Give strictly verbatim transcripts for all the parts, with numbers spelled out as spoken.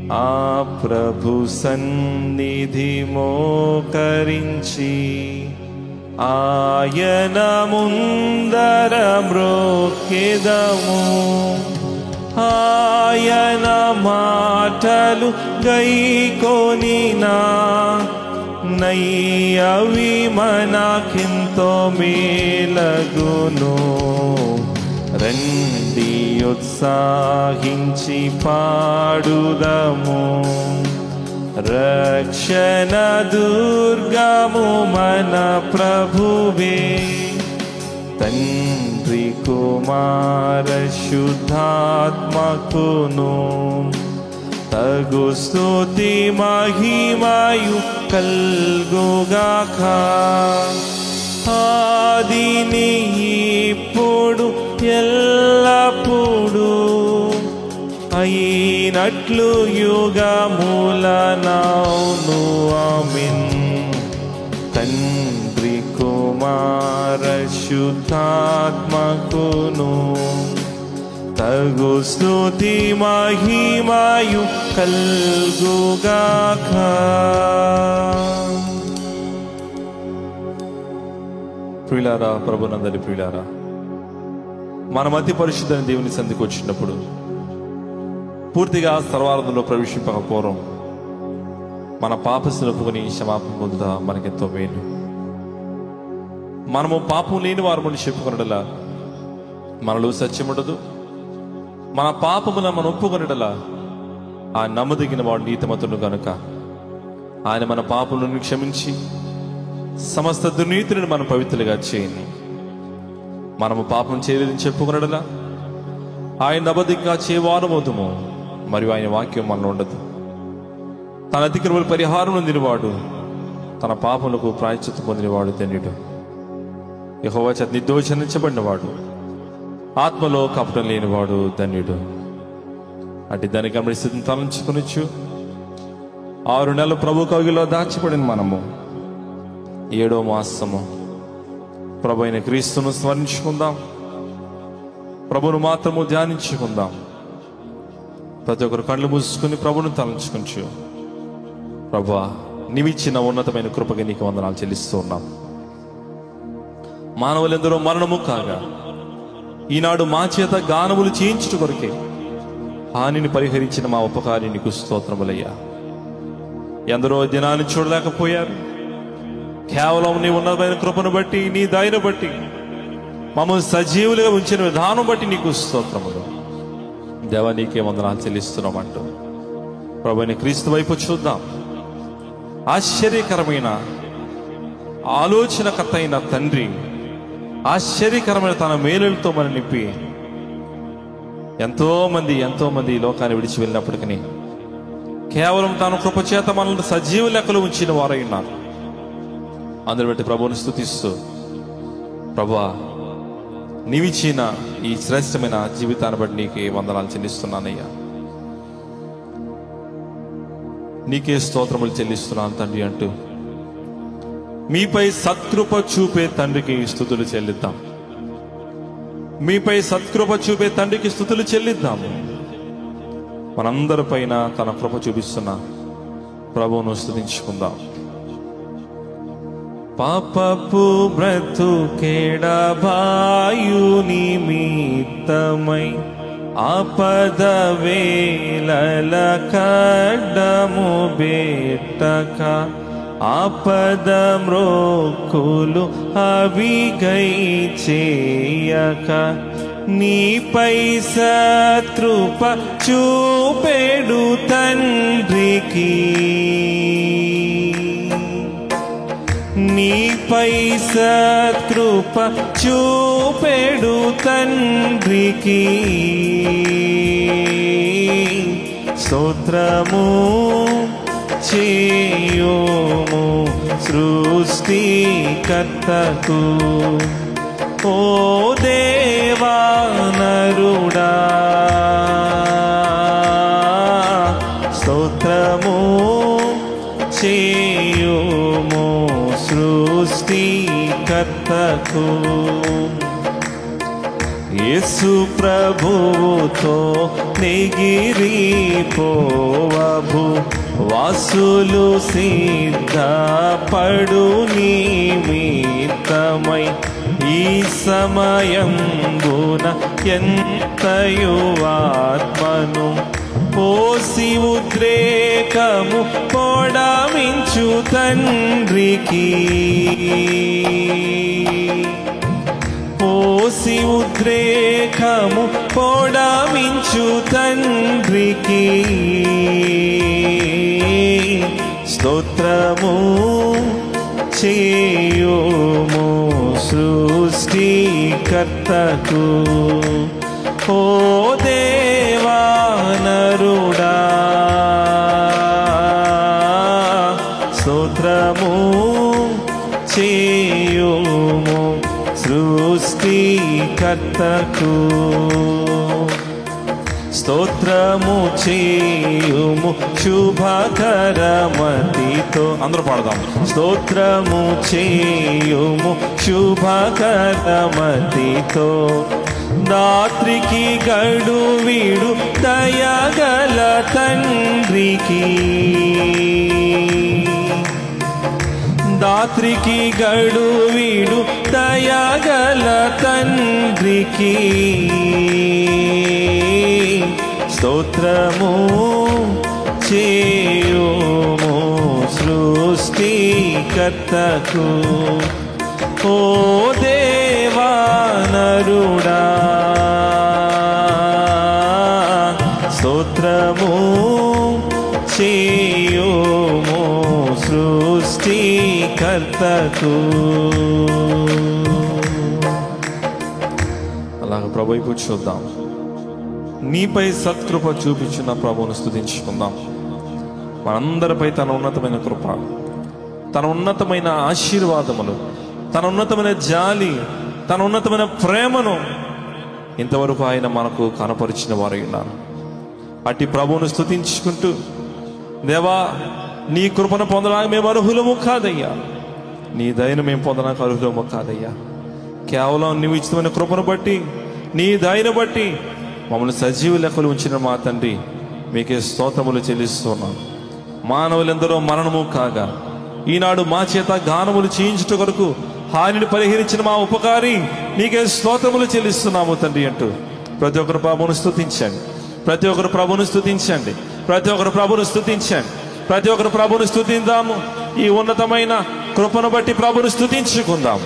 ఆ ప్రభు సన్నిధి మోకరించి ఆయన ముందర మ్రోక్కెదము. ఆయన మాటలు గైకొనినా నయ్యవి మనకెంతో మేలగును. రండి ఉత్సాహించి పాడుదము. రక్షణ దుర్గము మన ప్రభువే. తండ్రి కుమార శుద్ధాత్మకును తగు స్తుతి మహిమయు కల్గుగాక. ఆదిని ఇప్పుడు ఎల్లప్పుడు అయినట్లు యుగములనౌను. ఆమేన్. తండ్రి కుమార శుద్ధాత్మకును తగు స్తుతి మహిమయు కల్గుగాక. ప్రియులారా, ప్రభునందరి ప్రియులారా, మనం అతి పరిశుద్ధమైన దేవుని సంధికి వచ్చినప్పుడు పూర్తిగా సర్వారంధంలో ప్రవేశింపకపోవడం, మన పాపస్తులు ఒప్పుకొని క్షమాపణ పొందుట మనకెంతో మేలు. మనము పాపం లేని వారమని చెప్పుకొనడలా మనలో సత్యం ఉండదు. మన పాపమున మనం ఒప్పుకొనడలా ఆ నమ్మదగిన వాడు నీతిమంతుడు కనుక ఆయన మన పాపములను క్షమించి సమస్త దుర్నీతులను మనం పవిత్రులుగా చేయని. మనము పాపం చేయలేదని చెప్పుకొనడలా ఆయన అబద్ధికంగా చేయవారమవుతాము, మరియు ఆయన వాక్యం మనలో ఉండదు. తన అతిక్రమల పరిహారం పొందినవాడు, తన పాపములకు ప్రాయశ్చిత్తం పొందినవాడు ధన్యుడు. యెహోవా చేత నిర్దోషించబడినవాడు, ఆత్మలో కపటం లేనివాడు ధన్యుడు. అటు దాన్ని గమనిస్తూ తలంచుకొనొచ్చు. ఆరు నెలలు ప్రభు కవిలో దాచిపడిన మనము ఏడో మాసము ప్రభు అయిన క్రీస్తును స్మరించుకుందాం. ప్రభును మాత్రము ధ్యానించుకుందాం. ప్రతి ఒక్కరు కళ్ళు మూసుకుని ప్రభును తలంచుకొనొచ్చు. ప్రభువా, నీవిచ్చిన ఉన్నతమైన కృపగా నీకు వందనాలు చెల్లిస్తూ ఉన్నాం. మానవులెందరో మరణము కాగా ఈనాడు మా చేత గానములు చేయించుట కొరకే హానిని పరిహరించిన మా ఉపకారి నీకు స్తోత్రములయ్యా. ఎందరో దినాన్ని చూడలేకపోయారు. కేవలం నీ ఉన్నతమైన కృపను బట్టి, నీ దయను బట్టి, మమ్మల్ని సజీవులుగా ఉంచిన విధానం బట్టి నీకు స్తోత్రములు. దేవా, నీకే వందనాలు చెల్లిస్తున్నామంటూ ప్రభువైన క్రీస్తు వైపు చూద్దాం. ఆశ్చర్యకరమైన ఆలోచనకర్త అయిన తండ్రి ఆశ్చర్యకరమైన తన మేలులతో మనం నింపి ఎంతో మంది ఎంతో మంది లోకాన్ని విడిచి వెళ్ళినప్పటికీ కేవలం తన కృపచేత మనల్ని సజీవ లెక్కలు ఉంచిన వారై ఉన్నారు. అందరి బట్టి ప్రభువుని స్తుతిస్తూ, ప్రభువా, నీవిచ్చిన ఈ శ్రేష్టమైన జీవితాన్ని బట్టి నీకే వందనాలు చెల్లిస్తున్నానయ్యా. నీకే స్తోత్రములు చెల్లిస్తున్నాను తండ్రి అంటూ మీపై సత్కృప చూపే తండ్రికి స్తుతులు చెల్లిద్దాం. మీపై సత్కృప చూపే తండ్రికి స్తుతులు చెల్లిద్దాము. మనందరి పైన తన కృప చూపిస్తున్న ప్రభువును స్తుతించుకుందాం. పాపపు బ్రతుకేడబాయు నిమిత్తమై ఆపద వేళల కడ్డము బెట్టక ఆపద మ్రోక్కులు అవిగై చేయక నీపై సత్కృప చూపెడు తండ్రికి నీపై సత్కృప చూపెడు తండ్రికి స్తోత్రము చేయుము సృష్టికర్తకు. ఓ దేవా నరుడా స్తోత్రము చేయుము సృష్టికర్తకు. యేసు ప్రభువుతో నెగిరిపోవభు వాసులు సిద్ధపడు నిమిత్తమై ఈ సమయంబున ఎంతయు ఆత్మను పోసి ఉద్రేకము పొడమించు తండ్రికి పోసి ఉద్రేకము పొడమించు తండ్రికి స్తోత్రము చేయుము సృష్టికర్తకు ఓ దేవా నరుడా స్తోత్రము చేయుము సృష్టికర్తకు స్తోత్రము చేయుము శుభకరమతితో అందరూ పాడదాం స్తోత్రము చేయుము శుభకరమతితో దాత్రికి గడు వీడు దయగల తండ్రికి దాత్రికి గడు వీడు దయగల తండ్రికి స్తోత్రము చేయుము సృష్టికర్తకు ఓ దేవా నరుడా స్తోత్రము చేయుము సృష్టికర్తకు. అలాగ ప్రభు వైపు చూద్దాం. నీపై సత్కృప చూపించిన ప్రభువును స్తుతించుకుందాం. మనందరిపై తన ఉన్నతమైన కృప, తన ఉన్నతమైన ఆశీర్వాదములు, తన ఉన్నతమైన జాలి, తన ఉన్నతమైన ప్రేమను ఇంతవరకు ఆయన మనకు కనపరిచిన వారు ఉన్నారు. అట్టి ప్రభువును స్తుతించుకుంటూ, దేవా నీ కృపను పొందడానికి మేము అర్హులము కాదయ్యా, నీ దయను మేము పొందడానికి అర్హులము కాదయ్యా, కేవలం నీవు ఇచ్చిన కృపను బట్టి, నీ దయను బట్టి మమ్మల్ని సజీవ లెక్కలు ఉంచిన మా తండ్రి మీకే స్తోత్రములు చెల్లిస్తున్నాం. మానవులెందరో మరణము కాగా ఈనాడు మా చేత గానములు చేయించుట కొరకు హానిని పరిహరించిన మా ఉపకారి నీకే స్తోత్రములు చెల్లిస్తున్నాము తండ్రి అంటూ ప్రతి ఒక్కరు ప్రభువును స్తుతించండి, ప్రతి ఒక్కరు ప్రభువును స్తుతించండి, ప్రతి ఒక్కరు ప్రభువును స్తుతించండి, ప్రతి ఒక్కరు ప్రభువును స్తుతిందాము. ఈ ఉన్నతమైన కృపను బట్టి ప్రభువును స్తుతించుకుందాం.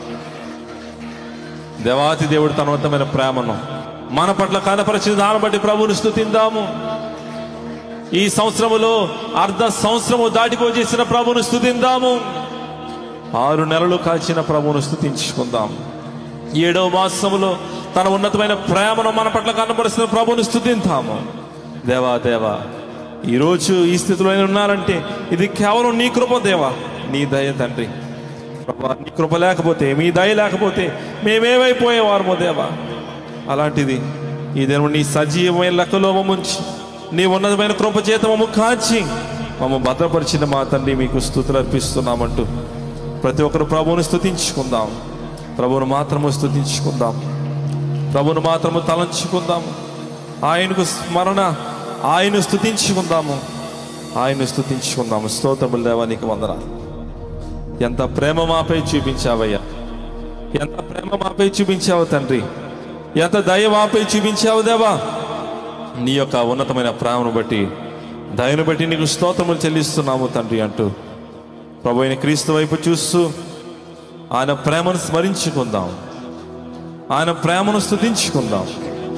దేవాతి దేవుడు తన ఉన్నతమైన ప్రేమను మన పట్ల కనపరిచిన దాన్ని బట్టి ప్రభువును స్తుతిందాము. ఈ సంవత్సరములో అర్ధ సంవత్సరము దాటిపోచేసిన ప్రభువును స్తుతిందాము. ఆరు నెలలు కాచిన ప్రభువును స్తుతించుకుందాం. ఏడవ మాసములో తన ఉన్నతమైన ప్రేమను మన పట్ల కనపరుస్తున్న ప్రభువును స్తుతిందాము. దేవా దేవా ఈరోజు ఈ స్థితిలో ఉన్నారంటే ఇది కేవలం నీ కృప దేవా, నీ దయ తండ్రి. ప్రభా నీ కృప లేకపోతే, మీ దయ లేకపోతే మేమేమైపోయేవారమో దేవా. అలాంటిది ఈ దినం నీ సజీవమైన లెక్కలో మమ్ముంచి, నీ ఉన్నతమైన కృప చేత మమ్ము కాచి మమ్మ భద్రపరిచిన మా తండ్రి మీకు స్తుతులు అర్పిస్తున్నామంటూ ప్రతి ఒక్కరు ప్రభువును స్తుతించుకుందాం. ప్రభువును మాత్రము స్తుతించుకుందాం, ప్రభువును మాత్రము తలంచుకుందాము. ఆయనకు స్మరణ, ఆయన స్తుతించుకుందాము, ఆయన స్తుతించుకుందాము. స్తోత్రములు దేవా, నీకు వందనాలు. ఎంత ప్రేమ మాపై చూపించావయ్యా, ఎంత ప్రేమ మాపై చూపించావు తండ్రి, ఎంత దయ మాపై చూపించావు దేవా. నీ యొక్క ఉన్నతమైన ప్రేమను బట్టి, దయను బట్టి నీకు స్తోత్రములు చెల్లిస్తున్నాము తండ్రి అంటూ ప్రభు అయిన క్రీస్తు వైపు చూస్తూ ఆయన ప్రేమను స్మరించుకుందాం, ఆయన ప్రేమను స్తుతించుకుందాం,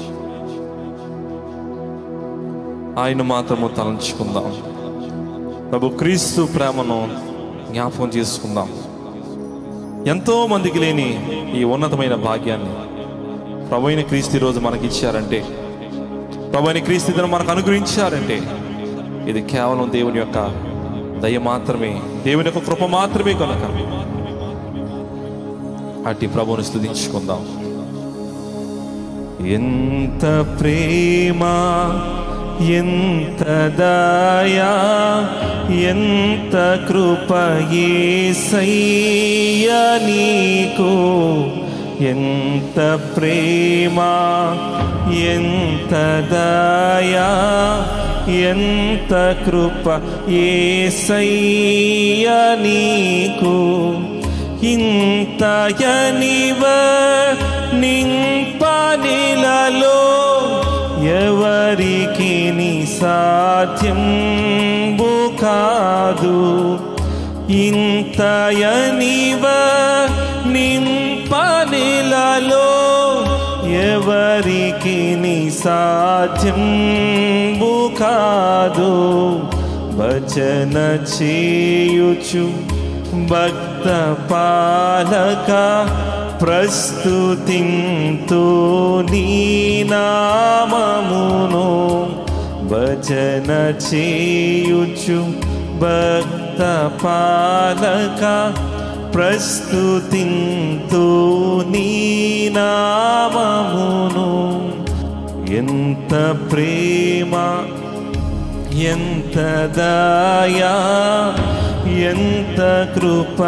ఆయన మాత్రము తలంచుకుందాం. ప్రభు క్రీస్తు ప్రేమను జ్ఞాపకం చేసుకుందాం. ఎంతో మందికి లేని ఈ ఉన్నతమైన భాగ్యాన్ని ప్రభు అయిన క్రీస్తు ఈరోజు మనకి ఇచ్చారంటే, ప్రభు అయిన క్రీస్తు దినం మనకు అనుగ్రహించారంటే ఇది కేవలం దేవుని యొక్క దయ మాత్రమే, దేవుని యొక్క కృప మాత్రమే కనుక అట్టి ప్రభువుని స్తుతించుకుందాం. ఎంత ప్రేమ, ఎంత దయా, ఎంత కృప యేసయ్యా నీకు, ఎంత ప్రేమ, ఎంత దయా, ఎంత కృప యేసయ్యా నీకు. ఇంతయనివ నింపనిలలో ఎవరికి నీ సాధ్యంబు కాదు. ఇంతయనివ నింపనిలలో ఎవరికి నీ సాధ్యంబు కాదు. భజన చేయుచు భక్త పాలక ప్రస్తుతింతు నీ నామమును. భజన చేయుచు భక్త పాలక ప్రస్తుతింతు నీ నామమును. ఎంత ప్రేమ, ఎంత దయా, ఎంత కృప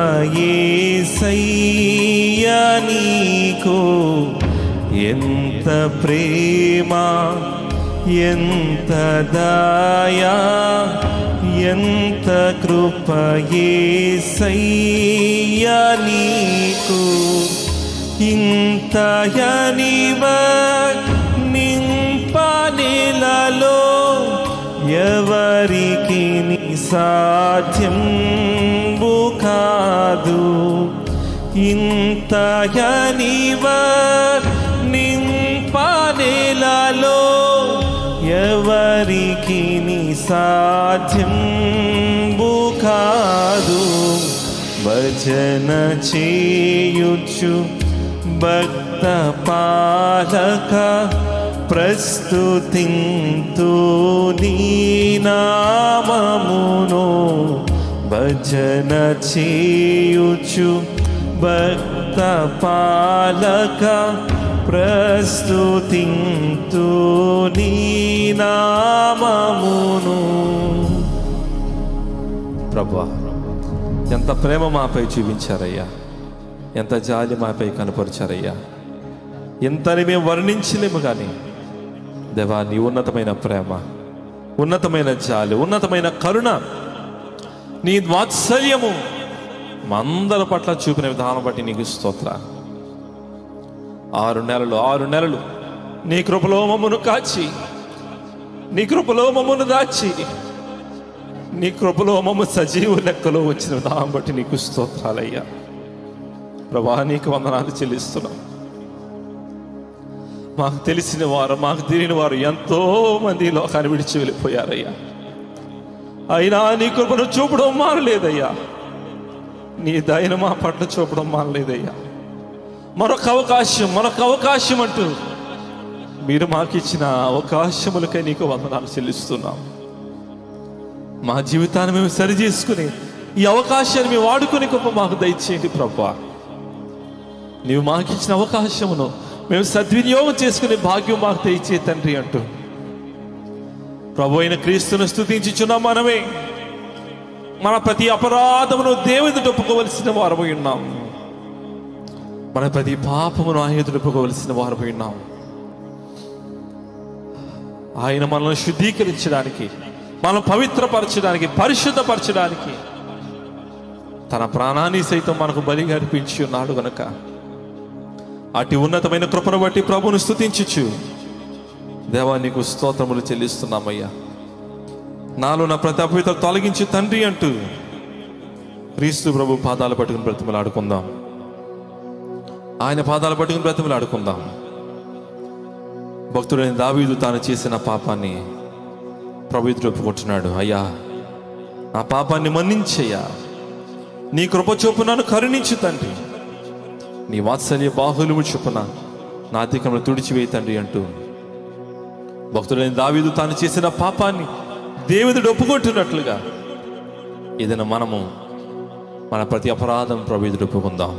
యేసయ్యా నీకు. ఎంత ప్రేమ, ఎంత దయా, ఎంత కృప యేసయ్యా నీకు. ఇంతయనివ నింపనిలలో ఎవరికి నీ సాధ్యంబు కాదు. ఇంతయనివ నింపనిలలో ఎవరికి నీ సాధ్యంబు కాదు. భజన చేయుచు భక్త పాలక ప్రస్తుతింతు నీ నామమును. భజన చేయుచు భక్త పాలక ప్రస్తుతింతు నీ నామమును. ప్రభువా, ఎంత ప్రేమ మాపై చూపించారయ్యా, ఎంత జాలి మాపై కనపరిచారయ్యా. ఎంతని మేము వర్ణించలేము కానీ దేవా, నీ ఉన్నతమైన ప్రేమ, ఉన్నతమైన జాలి, ఉన్నతమైన కరుణ, నీ వాత్సల్యము మా అందరి పట్ల చూపిన విధానం బట్టి నీకు స్తోత్ర. ఆరు నెలలు ఆరు నెలలు నీ కృపలో మమ్మను కాచి, నీ కృపలో మమ్మను దాచి, నీ కృపలో మమ్మ సజీవ లెక్కలో వచ్చిన విధానం బట్టి నీకు స్తోత్రాలయ్యా. ప్రభా, నీకు వందనాలు చెల్లిస్తున్నాం. మాకు తెలిసిన వారు, మాకు తెలియని వారు ఎంతో మంది లోకాన్ని విడిచి వెళ్ళిపోయారయ్యా. అయినా నీ కృపను చూపడం మానలేదయ్యా, నీ దయను మా పట్ల చూపడం మానలేదయ్యా. మరొక అవకాశం, మరొక అవకాశం అంటూ మీరు మాకు ఇచ్చిన అవకాశములకై నీకు వందనాలు చెల్లిస్తున్నాం. మా జీవితాన్ని మేము సరి చేసుకుని ఈ అవకాశాన్ని మేము వాడుకుని గొప్ప మాకు దయచేయండి ప్రభువా. నీవు మాకు ఇచ్చిన అవకాశమును మేము సద్వినియోగం చేసుకునే భాగ్యం మాకు దయచే తండ్రి అంటూ ప్రభు అయిన క్రీస్తును స్తుతించుచున్నాం. మనమే మన ప్రతి అపరాధమును దేవుని ఒప్పుకోవలసిన వారమై ఉన్నాం. మన ప్రతి పాపమును ఆయన ఒప్పుకోవలసిన వారమై ఉన్నాం. ఆయన మనల్ని శుద్ధీకరించడానికి, మనం పవిత్రపరచడానికి, పరిశుద్ధపరచడానికి తన ప్రాణాన్ని సైతం మనకు బలిగా అర్పించి ఉన్నాడు గనుక అటు ఉన్నతమైన కృపను బట్టి ప్రభువును స్తుతించుచు దేవా నీకు స్తోత్రములు చెల్లిస్తున్నామయ్యా. నాలో నా ప్రతి అపవిత్ర తొలగించి తండ్రి అంటూ క్రీస్తు ప్రభు పాదాలు పట్టుకుని బ్రతిమలాడుకుందాం. ఆయన పాదాలు పట్టుకుని బ్రతిమలాడుకుందాం. భక్తుడైన దావీదు తాను చేసిన పాపాన్ని ప్రభు ఎదుట ఒప్పుకుంటున్నాడు. అయ్యా, నా పాపాన్ని మన్నించయ్యా, నీ కృప చొప్పున నన్ను కరుణించు తండ్రి, నీ వాత్సల్య బాహుల్యము చొప్పున నా అతిక్రమను తుడిచివేయి తండ్రి అంటూ భక్తుడైన దావీదు తాను చేసిన పాపాన్ని దేవుడు ఒప్పుకుంటున్నట్లుగా ఏదైనా మనము మన ప్రతి అపరాధం ప్రభు ఎదుట ఒప్పుకుందాం.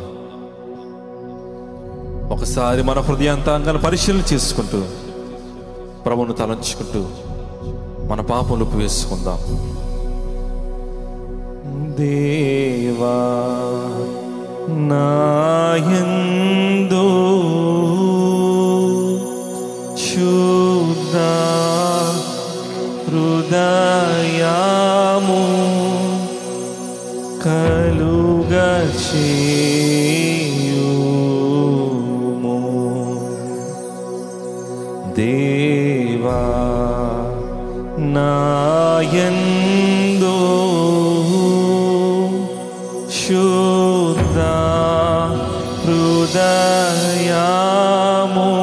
ఒకసారి మన హృదయాంతాంగాన్ని పరిశీలన చేసుకుంటూ ప్రభువును తలంచుకుంటూ మన పాపములు ఒప్పు వేసుకుందాం. దేవా నాయందు శుద్ధ హృదయము కలుగ చేయుము దేవా నాయందు శుద్ధ హృదయము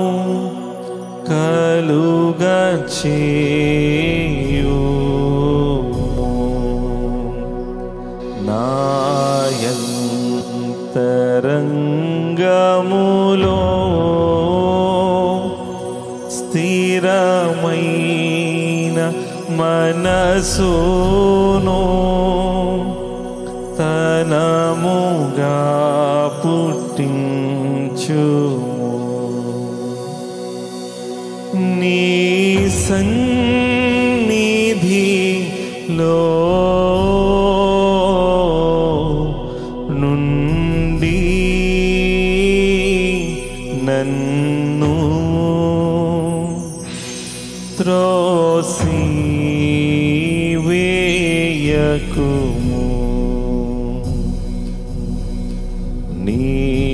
కలుగ చేయుము నాయంతరంగములో స్థిరమైన మనసును తనముగా పుట్టించుము నీ సన్నిధిలో నుండి నన్ను త్రోసి వేయకుము నీ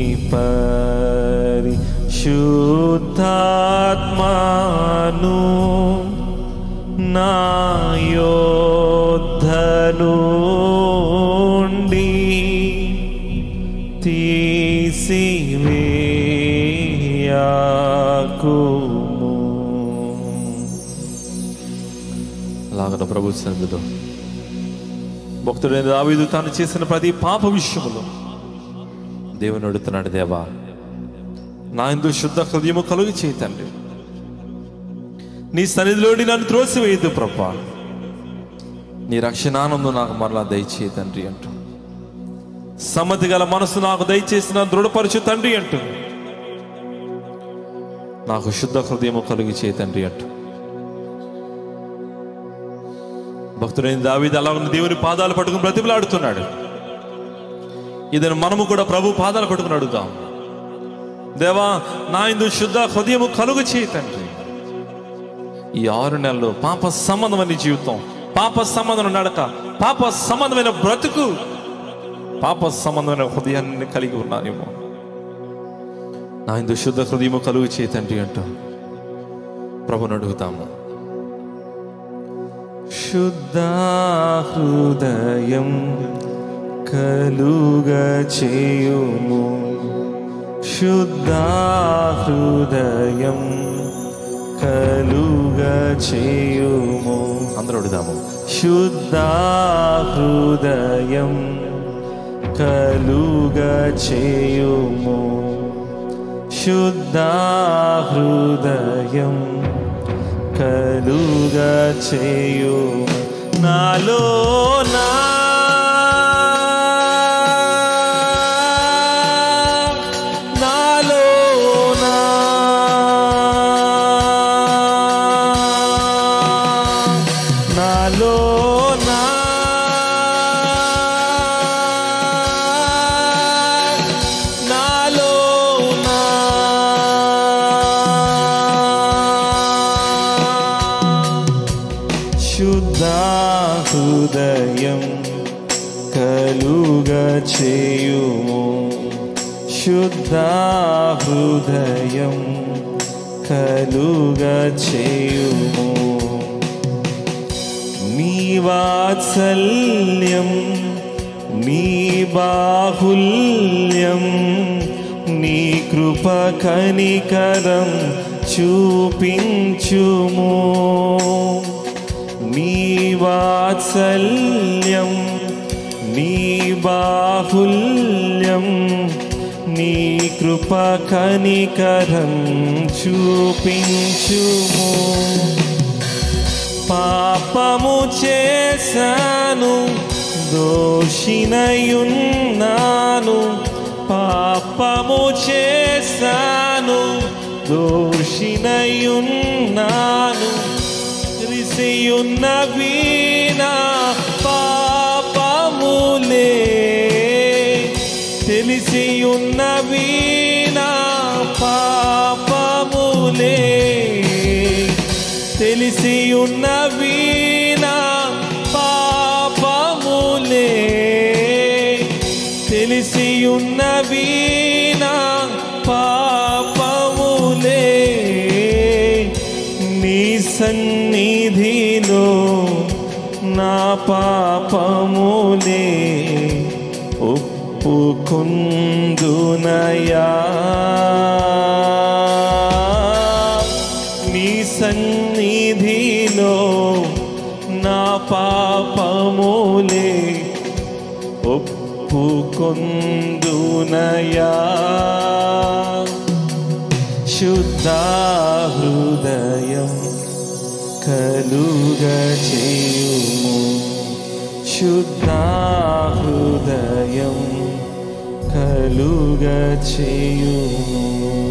పరిశుద్ధాత్మను నా యొద్దనుండి తీసివేయకుము. అలాగన ప్రభు సన్నిధిలో భక్తుడైన దావీదు తాను చేసిన ప్రతి పాప విషయములో దేవుని అడుగుతున్నాడు, దేవా నా యందు శుద్ధ హృదయము కలుగు చేయి తండ్రి, నీ సన్నిధిలోని నన్ను త్రోసివేయద్దు ప్రభా, నీ రక్షణానందం నాకు మరలా దయచేయి తండ్రి అంటూ, సమ్మతి గల మనసు నాకు దయచేసిన దృఢపరచు తండ్రి అంటూ, నాకు శుద్ధ హృదయము కలుగు చేయి తండ్రి అంటూ భక్తుడైన దావీదు అలాగ దేవుని పాదాలు పట్టుకుని బ్రతిమలాడుతున్నాడు. ఇదని మనము కూడా ప్రభు పాదాలు పట్టుకుని అడుగుతాం, దేవా నా యందు శుద్ధ హృదయము కలుగు చేయి తండ్రి. ఈ ఆరు నెలలు పాప సంబంధమైన జీవితం, పాప సంబంధమైన నడక, పాప సంబంధమైన బ్రతుకు, పాప సంబంధమైన హృదయాన్ని కలిగి ఉన్నానేమో, నా యందు శుద్ధ హృదయము కలుగు చేయి తండ్రి అంటూ ప్రభుని అడుగుతాము. శుద్ధ హృదయం కలుగ చేయుము, శుద్ధ హృదయం కలుగ చేయుము. అందరూ అడుగుదాము, శుద్ధ హృదయం కలుగ చేయుము, శుద్ధ హృదయం కలుగ చేయుము. నాలో నా హృదయం కలుగ చేయుము, శుద్ధ హృదయం కలుగ చేయుము. నీ వాత్సల్యం నీ బాహుల్యం నీ కృప కనికరం చూపించుము. నీ వాత్సల్యం నీ బాహుల్యం నీ కృప కనికరం చూపించుము. పాపము చేశాను దోషినయున్నాను, పాపము చేశాను దోషినయున్నాను, రిసియున్నవి నా పాపములే నా పాపములే, తెలిసి ఉన్నవి నా పాపములే, తెలిసి ఉన్నవి నా పాపములే, నీ సన్నిధిలో నా పాపములే ఒప్పుకొందునయా, నీ సన్నిధిలో నా పాపములే ఒప్పుకొందునయా, శుద్ధ హృదయం కలుగచేయుము, శుద్ధ హృదయం కలుగచేయుము.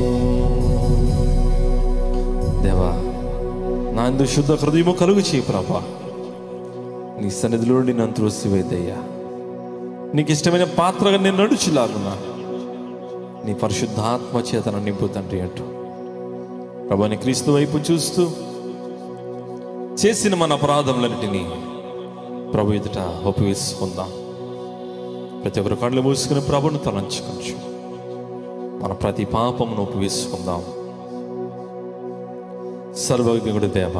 దేవా, నాందు శుద్ధ హృదయము కలుగు చేయి ప్రభా. నీ సన్నిధిలో నుండి నన్ను త్రోసివేదయ్యా. నీకు ఇష్టమైన పాత్రగా నేను నడుచులాగున్నా నీ పరిశుద్ధాత్మ చేతను నింపు తండ్రి అంటూ ప్రభా, నీ క్రీస్తు వైపు చూస్తూ చేసిన మన అపరాధములన్నిటినీ ప్రభు ఎదుట ఒప్పువేసుకుందాం. ప్రతి ఒక్కరు కళ్ళు మూసుకుని ప్రభును తలంచుకొంచు మన ప్రతి పాపమును ఒప్పువేసుకుందాం. సర్వజ్ఞుడు దేవా,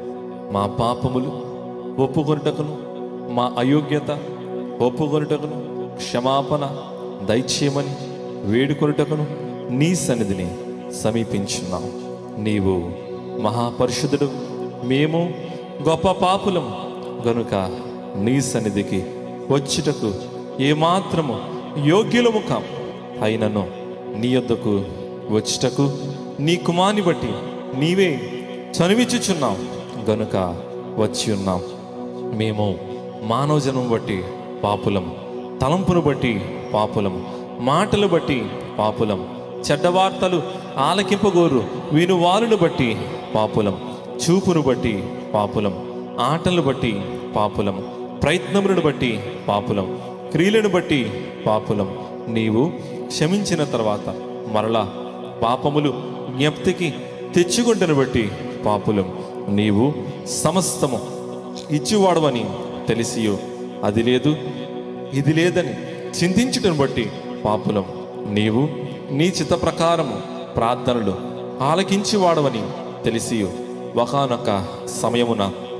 మా పాపములు ఒప్పుకొనుటకును, మా అయోగ్యత ఒప్పుకొనుటకును క్షమాపణ దయచేయమని వేడుకొనుటకును నీ సన్నిధిని సమీపించున్నాం. నీవు మహాపరిశుద్ధుడు, మేము గొప్ప పాపులం గనుక నీ సన్నిధికి వచ్చుటకు ఏమాత్రము యోగ్యులము కాం. అయినను నీ యొద్దకు వచ్చుటకు నీ కుమారుని బట్టి నీవే చనివిచ్చుచున్నాం గనుక వచ్చి ఉన్నాం. మేము మానవ జన్మం బట్టి పాపులం, తలంపును బట్టి పాపులం, మాటలు బట్టి పాపులం, చెడ్డవార్తలు ఆలకింపగోరు విను వారును బట్టి పాపులం, చూపును బట్టి పాపులం, ఆటలను బట్టి పాపులం, ప్రయత్నములను బట్టి పాపులం, క్రియలను బట్టి పాపులం. నీవు క్షమించిన తర్వాత మరలా పాపములు జ్ఞప్తికి తెచ్చుకుంటను బట్టి పాపులం. నీవు సమస్తము ఇచ్చివాడవని తెలిసియో అది లేదు ఇది లేదని చింతించుటను బట్టి పాపులం. నీవు నీ చిత్త ప్రకారము ప్రార్థనలు ఆలకించివాడవని తెలిసియో ఒకానొక సమయమున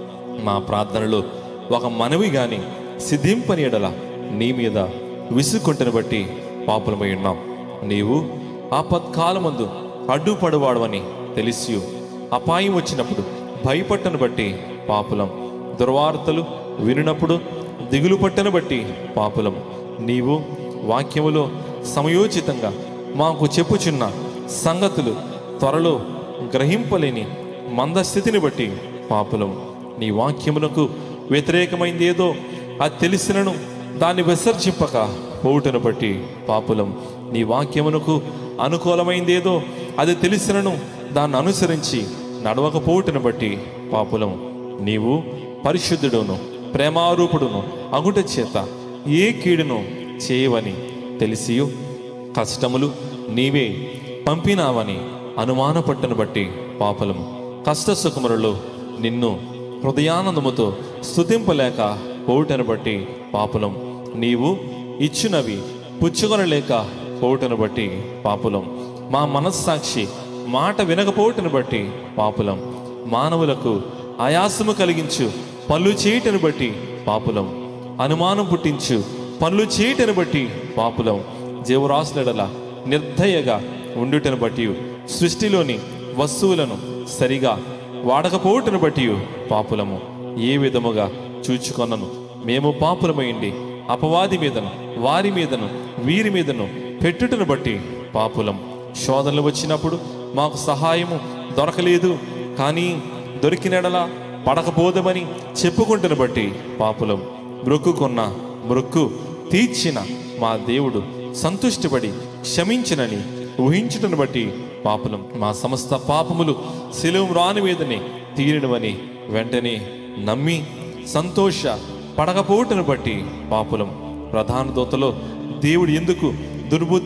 మా ప్రార్థనలో ఒక మనవి గాని సిద్ధింపని ఎడల నీ మీద విసుక్కుంటను బట్టి పాపులమై ఉన్నాం. నీవు ఆపత్కాలమందు అడ్డుపడువాడవని తెలిసి అపాయం వచ్చినప్పుడు భయపట్టను బట్టి పాపులం. దుర్వార్తలు వినినప్పుడు దిగులు పట్టను బట్టి పాపులం. నీవు వాక్యములో సమయోచితంగా మాకు చెప్పుచున్న సంగతులు త్వరలో గ్రహింపలేని మందస్థితిని బట్టి పాపులం. నీ వాక్యమునకు వ్యతిరేకమైంది ఏదో అది తెలిసినను దాన్ని విసర్జింపక పోవుటను బట్టి పాపులం. నీ వాక్యమునకు అనుకూలమైంది ఏదో అది తెలిసినను దాన్ని అనుసరించి నడవకపోవుటను బట్టి పాపులం. నీవు పరిశుద్ధుడును ప్రేమారూపుడును అగుట చేత ఏ కీడును చేయవని తెలిసి కష్టములు నీవే పంపినావని అనుమానపట్టను బట్టి పాపులం. కష్ట సుఖములలో నిన్ను హృదయానందముతో స్తుతింపలేక పోవుటను బట్టి పాపులం. నీవు ఇచ్చినవి పుచ్చుకొనలేక పోవుటను బట్టి పాపులం. మా మనస్సాక్షి మాట వినకపోవటను బట్టి పాపులం. మానవులకు ఆయాసము కలిగించు పనులు చేయటను బట్టి పాపులం. అనుమానం పుట్టించు పనులు చేయటను బట్టి పాపులం. జీవరాశులెడల నిర్దయగా ఉండుటను బట్టి సృష్టిలోని వస్తువులను సరిగా వాడకపోవటను బట్టి పాపులము. ఏ విధముగా చూచుకొనను మేము పాపులమైండి అపవాది మీదను వారి మీదను వీరి మీదను పెట్టుటను బట్టి పాపులం. శోధనలు వచ్చినప్పుడు మాకు సహాయము దొరకలేదు, కానీ దొరికినడలా పడకపోదమని చెప్పుకుంటును బట్టి పాపులం. మ్రొక్కుకున్న మ్రొక్కు తీర్చిన మా దేవుడు సంతుష్టిపడి క్షమించినని ఊహించుటను బట్టి పాపులం. మా సమస్త పాపములు శిలువ రాని మీదనే తీరినవని వెంటనే నమ్మి సంతోష పడకపోవటను బట్టి పాపులం. ప్రధాన దూతలో దేవుడు ఎందుకు దుర్బుద్ధి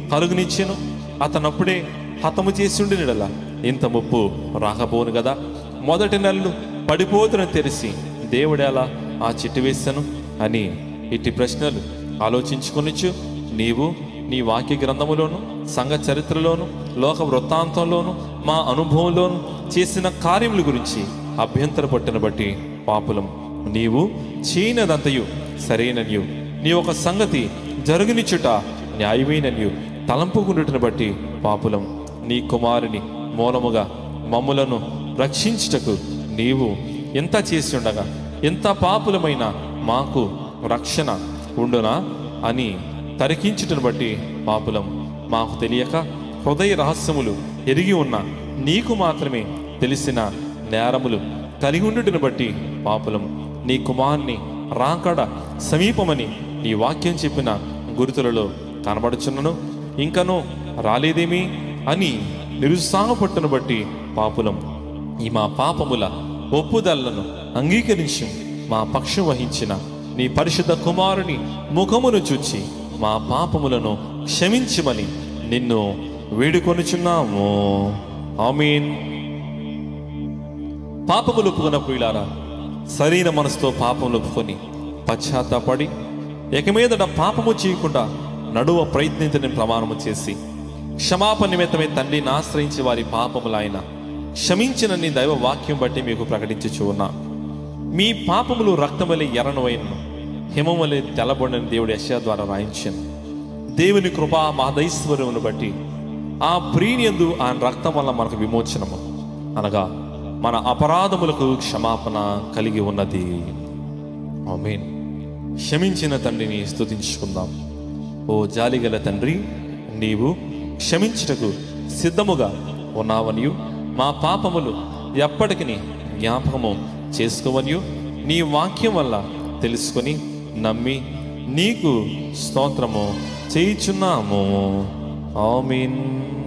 కలుగునిచ్చెను, అతనప్పుడే హతము చేసి ఉండినడలా ఇంత ముప్పు రాకపోను కదా. మొదటి నెలలు పడిపోతున్న తెలిసి దేవుడేలా ఆ చిట్టు వేశాను అని ఇట్టి ప్రశ్నలు ఆలోచించుకొనిచ్చు నీవు నీ వాక్య గ్రంథములోను, సంఘ చరిత్రలోను, లోక వృత్తాంతంలోను, మా అనుభవంలోను చేసిన కార్యముల గురించి అభ్యంతర పట్టును బట్టి పాపులం నీవు చేయనదంతయు సరైననియు, నీ ఒక సంగతి జరుగునిచ్చుట న్యాయమైననియు తలంపుకుండుటను బట్టి పాపులం నీ కుమారుని మూలముగా మమ్ములను రక్షించుటకు నీవు ఎంత చేసి ఉండగా ఎంత పాపులమైన మాకు రక్షణ ఉండునా అని తరికించుటను బట్టి పాపులం మాకు తెలియక హృదయ రహస్యములు ఎరిగి ఉన్న నీకు మాత్రమే తెలిసిన నేరములు కలిగి ఉండుటను బట్టి పాపులం నీ కుమారుని రాకడ సమీపమని నీ వాక్యం చెప్పిన గురుతులలో కనబడుచున్నను, ఇంకనూ రాలేదేమి అని నిరుత్సాహపట్టును బట్టి పాపులం ఈ మా పాపముల ఒప్పుదలను అంగీకరించి మా పక్షం వహించిన నీ పరిశుద్ధ కుమారుని ముఖమును చూచి మా పాపములను క్షమించమని నిన్ను వేడుకొనుచున్నాము. ఆమేన్. పాపములు ఒప్పుకున్న ప్రియులారా, సరైన మనసుతో పాపములు ఒప్పుకొని పశ్చాత్తాపడి ఇక మీదట పాపము చేయకుండా నడువ ప్రయత్నించని ప్రమాణము చేసి క్షమాపణ నిమిత్తమే తండ్రిని ఆశ్రయించి వారి పాపములు ఆయన క్షమించిన నీ దైవ వాక్యం బట్టి మీకు ప్రకటించుచు ఉన్నా. మీ పాపములు రక్తమలే ఎర్రనవైనను హిమవలే తెల్లబడిన దేవుడు యెషయా ద్వారా రాయించాను. దేవుని కృపా మహదైశ్వర్యమును బట్టి ఆ ప్రీనియందు ఆయన రక్తం వల్ల మనకు విమోచనము అనగా మన అపరాధములకు క్షమాపణ కలిగి ఉన్నది. ఆమేన్. క్షమించిన తండ్రిని స్తుతించుకుందాం. ఓ జాలిగల తండ్రి, నీవు క్షమించుటకు సిద్ధముగా ఉన్నావనియు మా పాపములు ఎప్పటికీ జ్ఞాపకము చేసుకోవనియు నీ వాక్యం వల్ల తెలుసుకొని నమ్మి నీకు స్తోత్రము చేయుచున్నాము. ఆమేన్.